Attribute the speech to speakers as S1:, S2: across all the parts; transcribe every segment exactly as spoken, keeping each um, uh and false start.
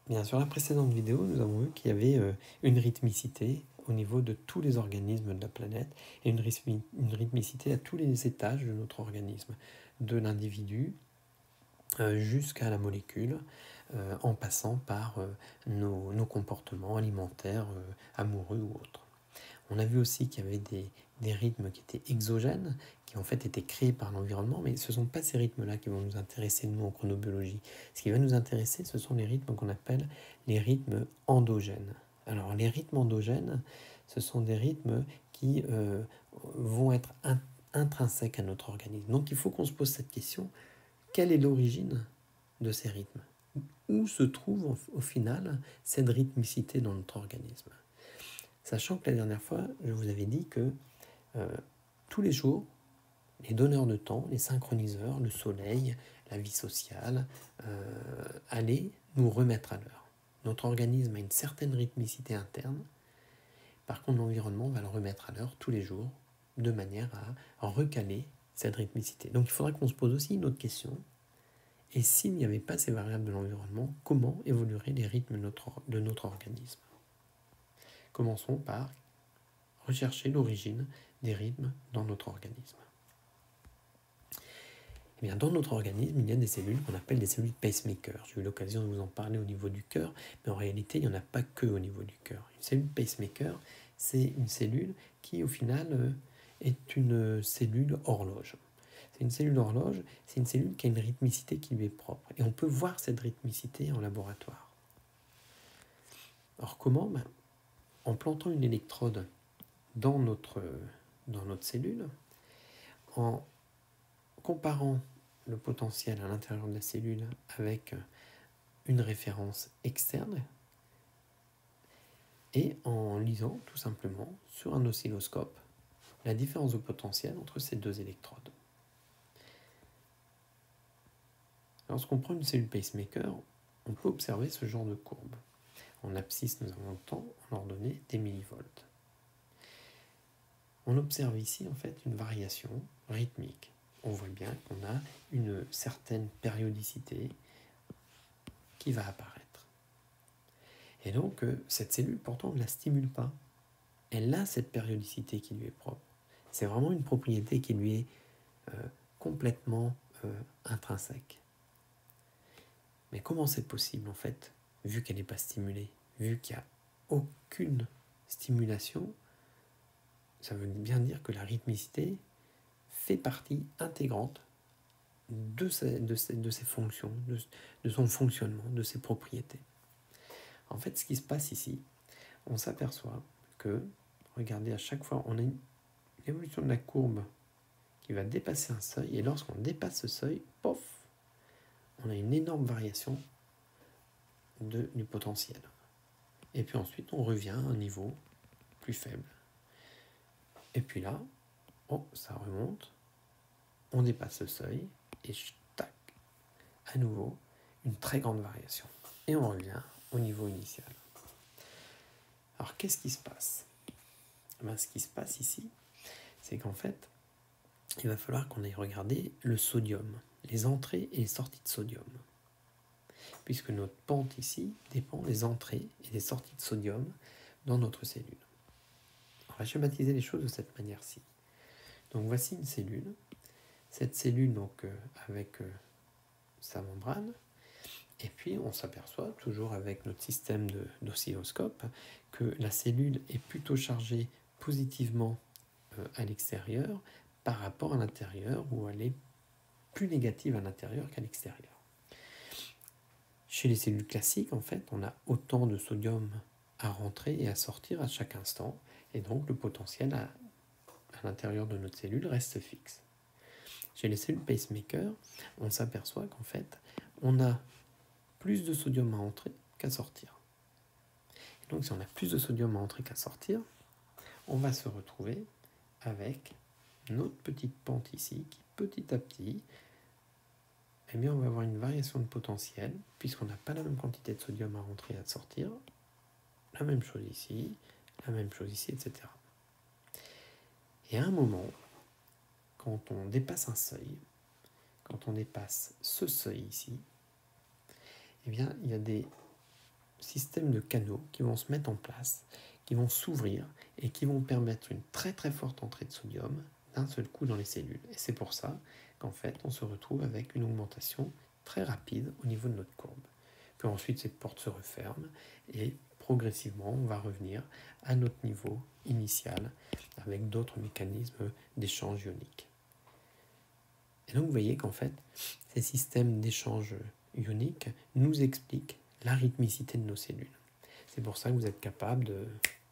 S1: Bien, sur la précédente vidéo, nous avons vu qu'il y avait euh, une rythmicité au niveau de tous les organismes de la planète et une, rythmi une rythmicité à tous les étages de notre organisme, de l'individu euh, jusqu'à la molécule, euh, en passant par euh, nos, nos comportements alimentaires, euh, amoureux ou autres. On a vu aussi qu'il y avait des, des rythmes qui étaient exogènes, qui en fait étaient créés par l'environnement, mais ce ne sont pas ces rythmes-là qui vont nous intéresser, nous, en chronobiologie. Ce qui va nous intéresser, ce sont les rythmes qu'on appelle les rythmes endogènes. Alors, les rythmes endogènes, ce sont des rythmes qui euh, vont être in intrinsèques à notre organisme. Donc, il faut qu'on se pose cette question, quelle est l'origine de ces rythmes? Où se trouve, au final, cette rythmicité dans notre organisme? Sachant que la dernière fois, je vous avais dit que euh, tous les jours, les donneurs de temps, les synchroniseurs, le soleil, la vie sociale, euh, allaient nous remettre à l'heure. Notre organisme a une certaine rythmicité interne. Par contre, l'environnement va le remettre à l'heure tous les jours, de manière à recaler cette rythmicité. Donc il faudra qu'on se pose aussi une autre question. Et s'il n'y avait pas ces variables de l'environnement, comment évolueraient les rythmes de notre, de notre organisme? Commençons par rechercher l'origine des rythmes dans notre organisme. Eh bien, dans notre organisme, il y a des cellules qu'on appelle des cellules pacemakers. J'ai eu l'occasion de vous en parler au niveau du cœur, mais en réalité, il n'y en a pas que au niveau du cœur. Une cellule pacemaker, c'est une cellule qui, au final, est une cellule horloge. C'est une cellule horloge, c'est une cellule qui a une rythmicité qui lui est propre. Et on peut voir cette rythmicité en laboratoire. Alors comment? Ben, en plantant une électrode dans notre, dans notre cellule, en comparant le potentiel à l'intérieur de la cellule avec une référence externe et en lisant tout simplement sur un oscilloscope la différence de potentiel entre ces deux électrodes. Lorsqu'on prend une cellule pacemaker, on peut observer ce genre de courbe. En abscisse, nous avons le temps, en ordonnée, des millivolts. On observe ici en fait une variation rythmique. On voit bien qu'on a une certaine périodicité qui va apparaître. Et donc, euh, cette cellule, pourtant, on ne la stimule pas. Elle a cette périodicité qui lui est propre. C'est vraiment une propriété qui lui est euh, complètement euh, intrinsèque. Mais comment c'est possible, en fait, vu qu'elle n'est pas stimulée, vu qu'il n'y a aucune stimulation? Ça veut bien dire que la rythmicité fait partie intégrante de ses, de ses, de ses fonctions, de, de son fonctionnement, de ses propriétés. En fait, ce qui se passe ici, on s'aperçoit que, regardez, à chaque fois, on a une évolution de la courbe qui va dépasser un seuil, et lorsqu'on dépasse ce seuil, pof, on a une énorme variation de, du potentiel. Et puis ensuite, on revient à un niveau plus faible. Et puis là, oh, ça remonte, on dépasse ce seuil, et tac, à nouveau, une très grande variation. Et on revient au niveau initial. Alors, qu'est-ce qui se passe? Ben, ce qui se passe ici, c'est qu'en fait, il va falloir qu'on aille regarder le sodium, les entrées et les sorties de sodium. Puisque notre pente ici dépend des entrées et des sorties de sodium dans notre cellule. On va schématiser les choses de cette manière-ci. Donc voici une cellule. Cette cellule, donc, euh, avec euh, sa membrane. Et puis, on s'aperçoit, toujours avec notre système d'oscilloscope, que la cellule est plutôt chargée positivement euh, à l'extérieur par rapport à l'intérieur, où elle est plus négative à l'intérieur qu'à l'extérieur. Chez les cellules classiques, en fait, on a autant de sodium à rentrer et à sortir à chaque instant, et donc le potentiel à, à l'intérieur de notre cellule reste fixe. Chez les cellules pacemaker, on s'aperçoit qu'en fait, on a plus de sodium à entrer qu'à sortir. Et donc, si on a plus de sodium à entrer qu'à sortir, on va se retrouver avec notre petite pente ici qui, petit à petit, eh bien, on va avoir une variation de potentiel, puisqu'on n'a pas la même quantité de sodium à rentrer et à sortir. La même chose ici, la même chose ici, et cetera. Et à un moment, quand on dépasse un seuil, quand on dépasse ce seuil ici, eh bien, il y a des système de canaux qui vont se mettre en place, qui vont s'ouvrir et qui vont permettre une très très forte entrée de sodium d'un seul coup dans les cellules. Et c'est pour ça qu'en fait on se retrouve avec une augmentation très rapide au niveau de notre courbe. Puis ensuite ces portes se referment et progressivement on va revenir à notre niveau initial avec d'autres mécanismes d'échange ionique. Et donc vous voyez qu'en fait ces systèmes d'échange ionique nous expliquent la rythmicité de nos cellules. C'est pour ça que vous êtes capable de,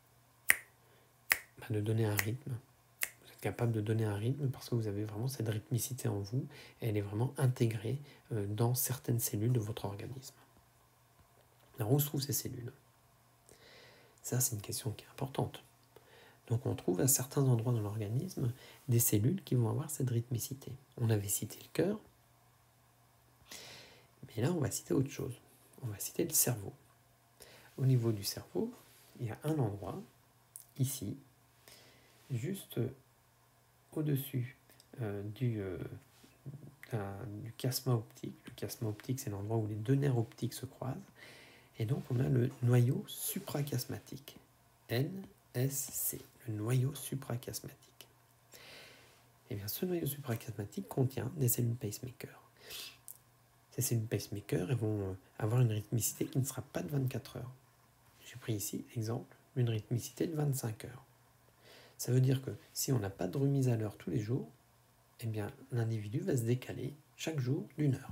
S1: bah, de donner un rythme. Vous êtes capable de donner un rythme parce que vous avez vraiment cette rythmicité en vous et elle est vraiment intégrée euh, dans certaines cellules de votre organisme. Alors où se trouvent ces cellules? Ça, c'est une question qui est importante. Donc on trouve à certains endroits dans l'organisme des cellules qui vont avoir cette rythmicité. On avait cité le cœur, mais là on va citer autre chose. On va citer le cerveau. Au niveau du cerveau, il y a un endroit, ici, juste au-dessus euh, du, euh, du chiasma optique. Le chiasma optique, c'est l'endroit où les deux nerfs optiques se croisent. Et donc on a le noyau suprachiasmatique, N S C, le noyau suprachiasmatique. Et bien ce noyau suprachiasmatique contient des cellules pacemaker. Ces cellules pacemaker elles vont avoir une rythmicité qui ne sera pas de vingt-quatre heures. J'ai pris ici l'exemple d'une rythmicité de vingt-cinq heures. Ça veut dire que si on n'a pas de remise à l'heure tous les jours, eh bien l'individu va se décaler chaque jour d'une heure.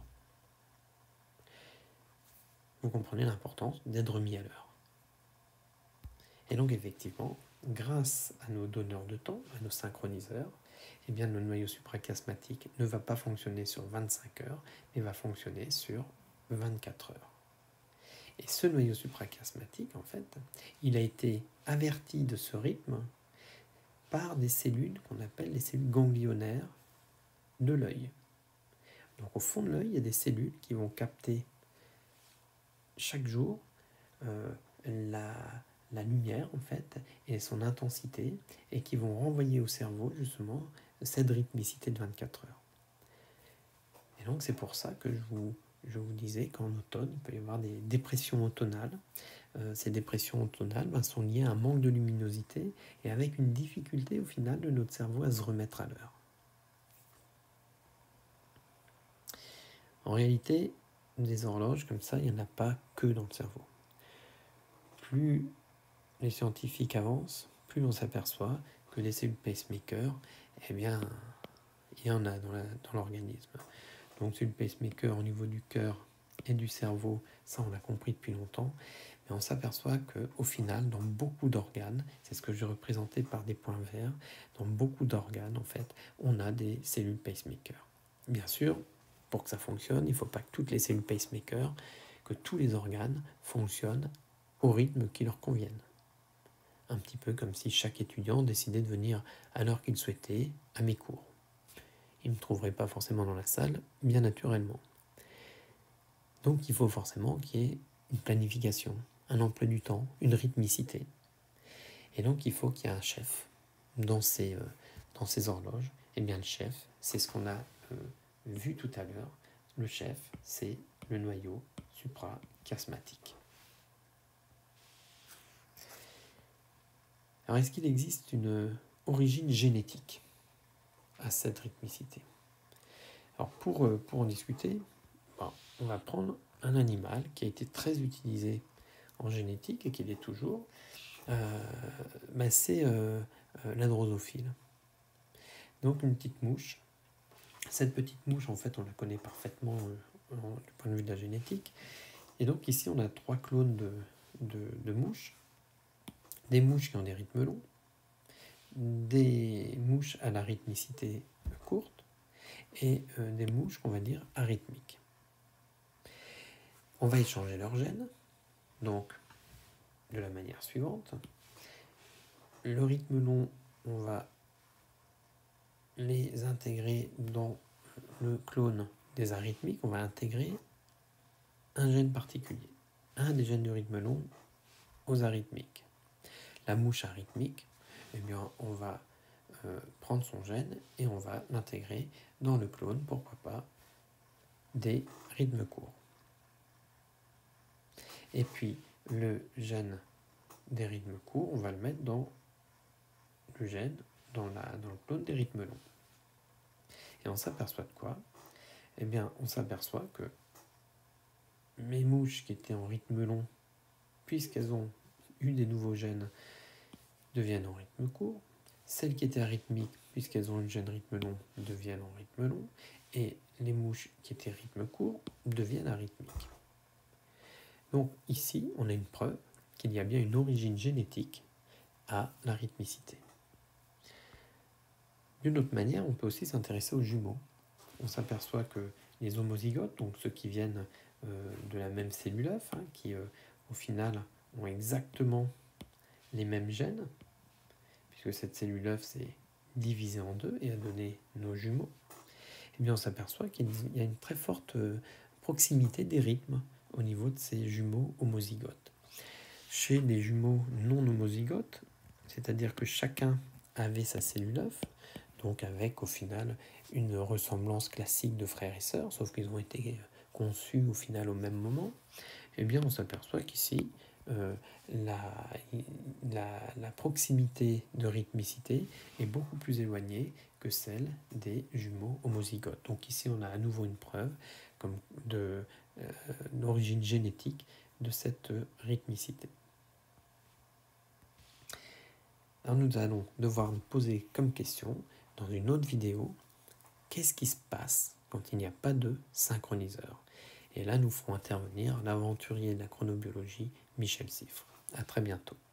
S1: Vous comprenez l'importance d'être remis à l'heure. Et donc effectivement, grâce à nos donneurs de temps, à nos synchroniseurs, eh bien le noyau suprachiasmatique ne va pas fonctionner sur vingt-cinq heures, mais va fonctionner sur vingt-quatre heures. Et ce noyau suprachiasmatique, en fait, il a été averti de ce rythme par des cellules qu'on appelle les cellules ganglionnaires de l'œil. Donc au fond de l'œil, il y a des cellules qui vont capter chaque jour euh, la, la lumière en fait et son intensité et qui vont renvoyer au cerveau justement cette rythmicité de vingt-quatre heures. Et donc c'est pour ça que je vous, je vous disais qu'en automne, il peut y avoir des dépressions automnales. Euh, ces dépressions automnales ben, sont liées à un manque de luminosité et avec une difficulté au final de notre cerveau à se remettre à l'heure. En réalité, des horloges comme ça, il n'y en a pas que dans le cerveau. Plus les scientifiques avancent, plus on s'aperçoit que les cellules pacemaker, eh bien, il y en a dans, la, dans l'organisme. Donc, cellules pacemaker au niveau du cœur et du cerveau, ça on l'a compris depuis longtemps, mais on s'aperçoit qu'au final, dans beaucoup d'organes, c'est ce que je représentais par des points verts, dans beaucoup d'organes, en fait, on a des cellules pacemaker. Bien sûr, pour que ça fonctionne, il ne faut pas que toutes les cellules pacemaker, que tous les organes fonctionnent au rythme qui leur convienne. Un petit peu comme si chaque étudiant décidait de venir à l'heure qu'il souhaitait à mes cours. Il ne me trouverait pas forcément dans la salle, bien naturellement. Donc il faut forcément qu'il y ait une planification, un emploi du temps, une rythmicité. Et donc il faut qu'il y ait un chef dans ces, euh, dans ces horloges. Et bien le chef, c'est ce qu'on a euh, vu tout à l'heure. Le chef, c'est le noyau suprachiasmatique. Alors est-ce qu'il existe une origine génétique à cette rythmicité? Alors pour, pour en discuter, bon, on va prendre un animal qui a été très utilisé en génétique et qui l'est toujours, euh, ben c'est euh, euh, la drosophile. Donc une petite mouche. Cette petite mouche, en fait, on la connaît parfaitement euh, du point de vue de la génétique. Et donc ici, on a trois clones de, de, de mouches. Des mouches qui ont des rythmes longs, des mouches à la rythmicité courte et euh, des mouches qu'on va dire arythmiques. On va échanger leurs gènes, donc de la manière suivante. Le rythme long, on va les intégrer dans le clone des arythmiques, on va intégrer un gène particulier, un des gènes du rythme long aux arythmiques. La mouche arythmique, eh bien, on va euh, prendre son gène et on va l'intégrer dans le clone, pourquoi pas, des rythmes courts. Et puis, le gène des rythmes courts, on va le mettre dans le gène, dans, la, dans le clone des rythmes longs. Et on s'aperçoit de quoi? Eh bien, on s'aperçoit que mes mouches qui étaient en rythme long, puisqu'elles ont eu des nouveaux gènes, deviennent en rythme court. Celles qui étaient arythmiques, puisqu'elles ont eu le gène rythme long, deviennent en rythme long. Et les mouches qui étaient rythme court deviennent arythmiques. Donc ici, on a une preuve qu'il y a bien une origine génétique à la rythmicité. D'une autre manière, on peut aussi s'intéresser aux jumeaux. On s'aperçoit que les homozygotes, donc ceux qui viennent euh, de la même cellule œuf, hein, qui euh, au final ont exactement les mêmes gènes, puisque cette cellule œuf s'est divisée en deux et a donné nos jumeaux, eh bien on s'aperçoit qu'il y a une très forte euh, proximité des rythmes au niveau de ces jumeaux homozygotes. Chez les jumeaux non homozygotes, c'est-à-dire que chacun avait sa cellule œuf, donc avec au final une ressemblance classique de frères et sœurs, sauf qu'ils ont été conçus au final au même moment, eh bien on s'aperçoit qu'ici, euh, la, la, la proximité de rythmicité est beaucoup plus éloignée que celle des jumeaux homozygotes. Donc ici on a à nouveau une preuve comme de, euh, d'origine génétique de cette rythmicité. Alors nous allons devoir nous poser comme question dans une autre vidéo, qu'est-ce qui se passe quand il n'y a pas de synchroniseur? Et là, nous ferons intervenir l'aventurier de la chronobiologie, Michel Siffre. À très bientôt.